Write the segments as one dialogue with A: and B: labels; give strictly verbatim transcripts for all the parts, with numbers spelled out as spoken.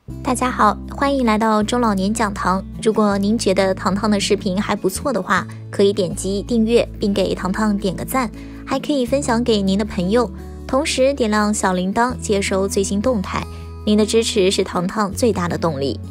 A: 大家好，欢迎来到中老年讲堂。如果您觉得糖糖的视频还不错的话，可以点击订阅并给糖糖点个赞，还可以分享给您的朋友，同时点亮小铃铛接收最新动态。您的支持是糖糖最大的动力。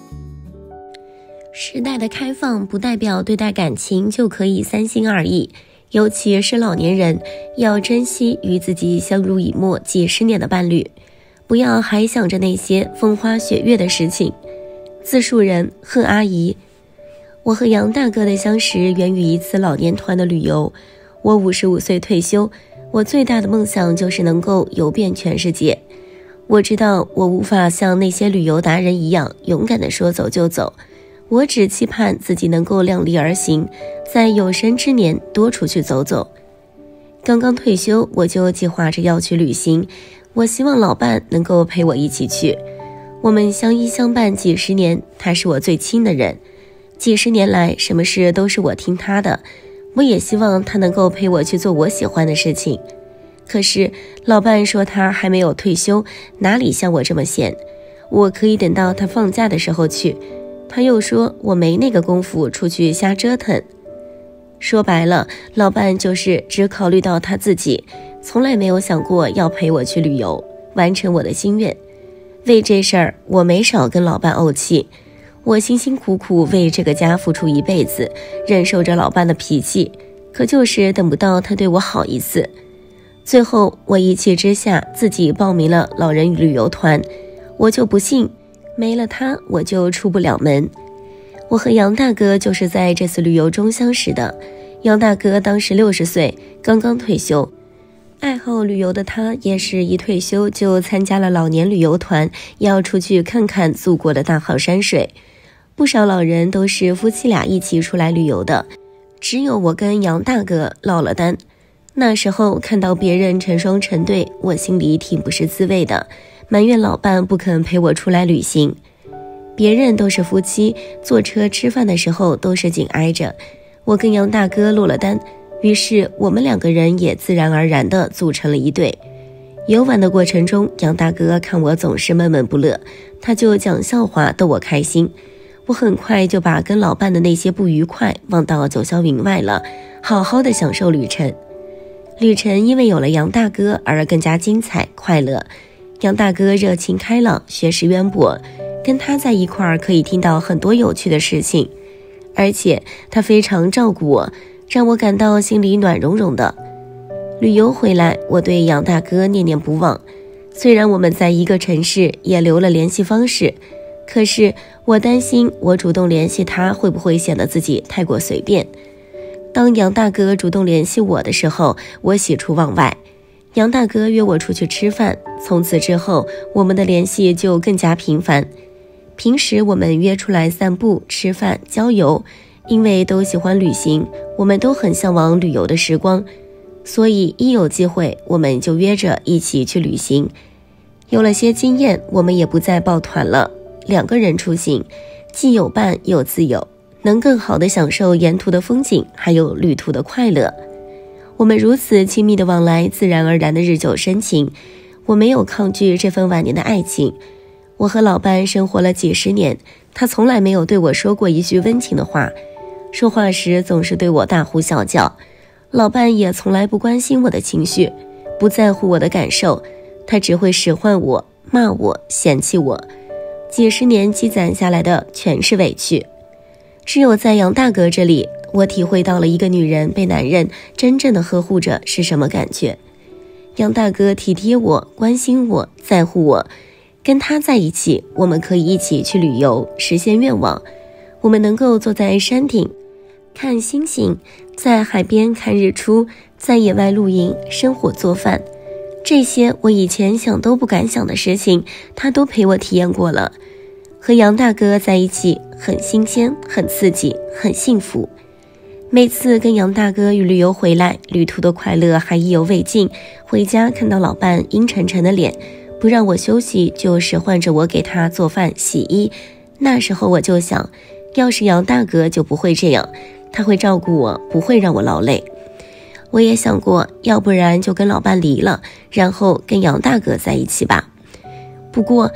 B: 时代的开放不代表对待感情就可以三心二意，尤其是老年人，要珍惜与自己相濡以沫几十年的伴侣，不要还想着那些风花雪月的事情。自述人贺阿姨，我和杨大哥的相识源于一次老年团的旅游。我五十五岁退休，我最大的梦想就是能够游遍全世界。我知道我无法像那些旅游达人一样勇敢地说走就走，我只期盼自己能够量力而行，在有生之年多出去走走。刚刚退休，我就计划着要去旅行，我希望老伴能够陪我一起去。我们相依相伴几十年，他是我最亲的人，几十年来什么事都是我听他的，我也希望他能够陪我去做我喜欢的事情。可是老伴说他还没有退休，哪里像我这么闲，我可以等到他放假的时候去。他又说我没那个功夫出去瞎折腾。说白了，老伴就是只考虑到他自己，从来没有想过要陪我去旅游，完成我的心愿。为这事儿，我没少跟老伴怄气。我辛辛苦苦为这个家付出一辈子，忍受着老伴的脾气，可就是等不到他对我好一次。最后我一气之下自己报名了老人旅游团，我就不信没了他我就出不了门。我和杨大哥就是在这次旅游中相识的。杨大哥当时六十岁，刚刚退休，爱好旅游的他也是一退休就参加了老年旅游团，要出去看看祖国的大好山水。不少老人都是夫妻俩一起出来旅游的，只有我跟杨大哥落了单。那时候看到别人成双成对，我心里挺不是滋味的，埋怨老伴不肯陪我出来旅行。别人都是夫妻，坐车吃饭的时候都是紧挨着，我跟杨大哥落了单，于是我们两个人也自然而然地组成了一对。游玩的过程中，杨大哥看我总是闷闷不乐，他就讲笑话逗我开心。我很快就把跟老伴的那些不愉快忘到九霄云外了，好好的享受旅程。旅程因为有了杨大哥而更加精彩快乐。杨大哥热情开朗，学识渊博，跟他在一块儿可以听到很多有趣的事情，而且他非常照顾我，让我感到心里暖融融的。旅游回来，我对杨大哥念念不忘，虽然我们在一个城市也留了联系方式，可是我担心我主动联系他会不会显得自己太过随便。当杨大哥主动联系我的时候，我喜出望外。杨大哥约我出去吃饭，从此之后我们的联系就更加频繁。平时我们约出来散步、吃饭、郊游，因为都喜欢旅行，我们都很向往旅游的时光，所以一有机会我们就约着一起去旅行。有了些经验，我们也不再抱团了，两个人出行，既有伴又自由，能更好地享受沿途的风景，还有旅途的快乐。我们如此亲密的往来，自然而然的日久生情，我没有抗拒这份晚年的爱情。我和老伴生活了几十年，他从来没有对我说过一句温情的话，说话时总是对我大呼小叫。老伴也从来不关心我的情绪，不在乎我的感受，他只会使唤我，骂我，嫌弃我。几十年积攒下来的全是委屈。只有在杨大哥这里，我体会到了一个女人被男人真正的呵护着是什么感觉。杨大哥体贴我，关心我，在乎我，跟他在一起，我们可以一起去旅游，实现愿望。我们能够坐在山顶看星星，在海边看日出，在野外露营，生火做饭，这些我以前想都不敢想的事情，他都陪我体验过了。和杨大哥在一起很新鲜，很刺激，很幸福。每次跟杨大哥与旅游回来，旅途的快乐还意犹未尽，回家看到老伴阴沉沉的脸，不让我休息，就使唤着我给他做饭洗衣。那时候我就想，要是杨大哥就不会这样，他会照顾我，不会让我劳累。我也想过，要不然就跟老伴离了，然后跟杨大哥在一起吧。不过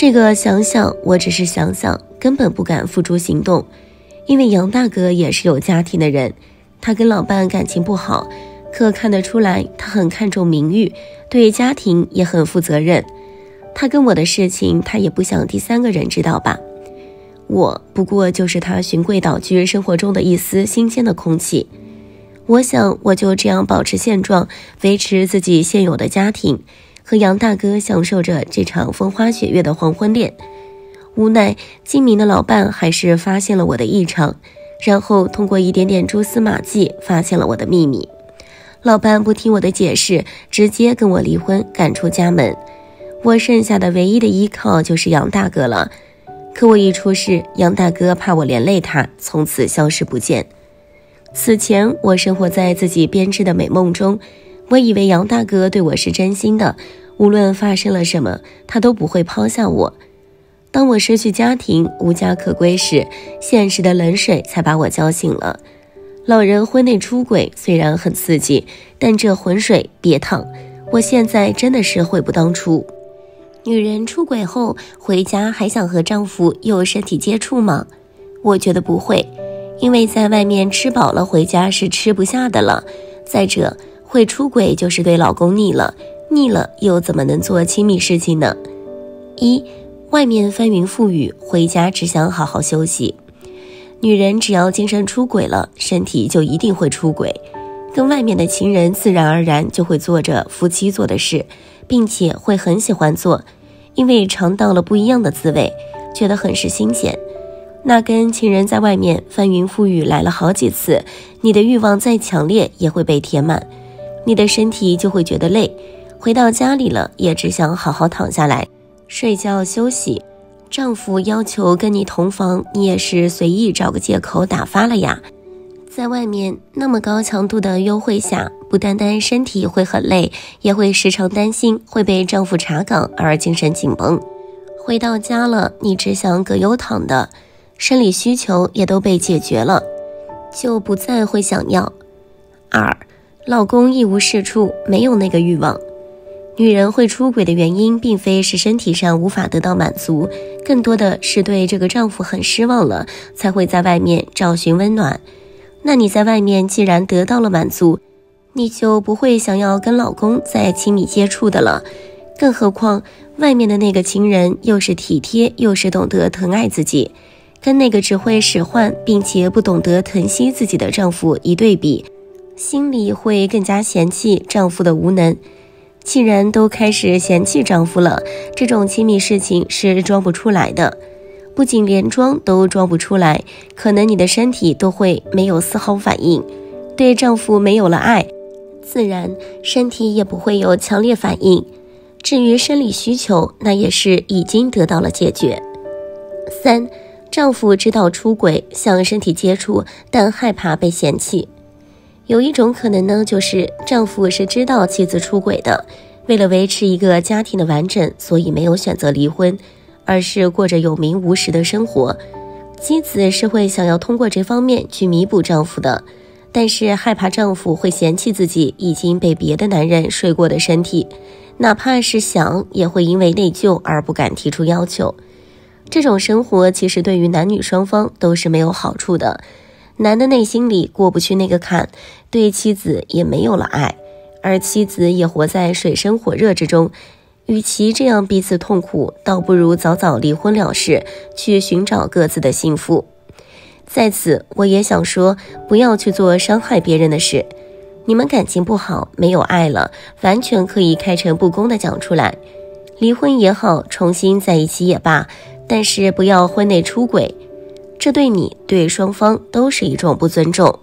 B: 这个想想，我只是想想，根本不敢付诸行动。因为杨大哥也是有家庭的人，他跟老伴感情不好，可看得出来他很看重名誉，对家庭也很负责任。他跟我的事情，他也不想第三个人知道吧。我不过就是他循规蹈矩生活中的一丝新鲜的空气。我想我就这样保持现状，维持自己现有的家庭，和杨大哥享受着这场风花雪月的黄昏恋。无奈精明的老伴还是发现了我的异常，然后通过一点点蛛丝马迹发现了我的秘密。老伴不听我的解释，直接跟我离婚，赶出家门。我剩下的唯一的依靠就是杨大哥了。可我一出事，杨大哥怕我连累他，从此消失不见。此前我生活在自己编织的美梦中，我以为杨大哥对我是真心的，无论发生了什么，他都不会抛下我。当我失去家庭，无家可归时，现实的冷水才把我浇醒了。老人婚内出轨虽然很刺激，但这浑水别烫，我现在真的是悔不当初。女人出轨后回家还想和丈夫有身体接触吗？我觉得不会，因为在外面吃饱了回家是吃不下的了。再者，会出轨就是对老公腻了，腻了又怎么能做亲密事情呢？一，外面翻云覆雨，回家只想好好休息。女人只要精神出轨了，身体就一定会出轨，跟外面的情人自然而然就会做着夫妻做的事，并且会很喜欢做，因为尝到了不一样的滋味，觉得很是新鲜。那跟情人在外面翻云覆雨来了好几次，你的欲望再强烈也会被填满，你的身体就会觉得累，回到家里了也只想好好躺下来睡觉休息。丈夫要求跟你同房，你也是随意找个借口打发了呀。在外面那么高强度的幽会下，不单单身体会很累，也会时常担心会被丈夫查岗而精神紧绷。回到家了，你只想葛优躺的，生理需求也都被解决了，就不再会想要。二，老公一无是处，没有那个欲望。女人会出轨的原因并非是身体上无法得到满足，更多的是对这个丈夫很失望了，才会在外面找寻温暖。那你在外面既然得到了满足，你就不会想要跟老公再亲密接触的了。更何况外面的那个情人又是体贴又是懂得疼爱自己，跟那个只会使唤并且不懂得疼惜自己的丈夫一对比，心里会更加嫌弃丈夫的无能。既然都开始嫌弃丈夫了，这种亲密事情是装不出来的。不仅连装都装不出来，可能你的身体都会没有丝毫反应。对丈夫没有了爱，自然身体也不会有强烈反应。至于生理需求，那也是已经得到了解决。三，丈夫知道出轨，想身体接触，但害怕被嫌弃。有一种可能呢，就是丈夫是知道妻子出轨的，为了维持一个家庭的完整，所以没有选择离婚，而是过着有名无实的生活。妻子是会想要通过这方面去弥补丈夫的，但是害怕丈夫会嫌弃自己已经被别的男人睡过的身体，哪怕是想，也会因为内疚而不敢提出要求。这种生活其实对于男女双方都是没有好处的。男的内心里过不去那个坎，对妻子也没有了爱，而妻子也活在水深火热之中。与其这样彼此痛苦，倒不如早早离婚了事，去寻找各自的幸福。在此我也想说，不要去做伤害别人的事。你们感情不好，没有爱了，完全可以开诚布公的讲出来。离婚也好，重新在一起也罢，但是不要婚内出轨，这对你对双方都是一种不尊重。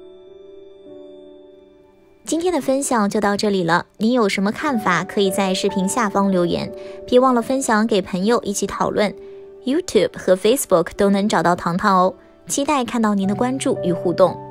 A: 今天的分享就到这里了，你有什么看法可以在视频下方留言，别忘了分享给朋友一起讨论。 YouTube 和 Facebook 都能找到糖糖哦，期待看到您的关注与互动。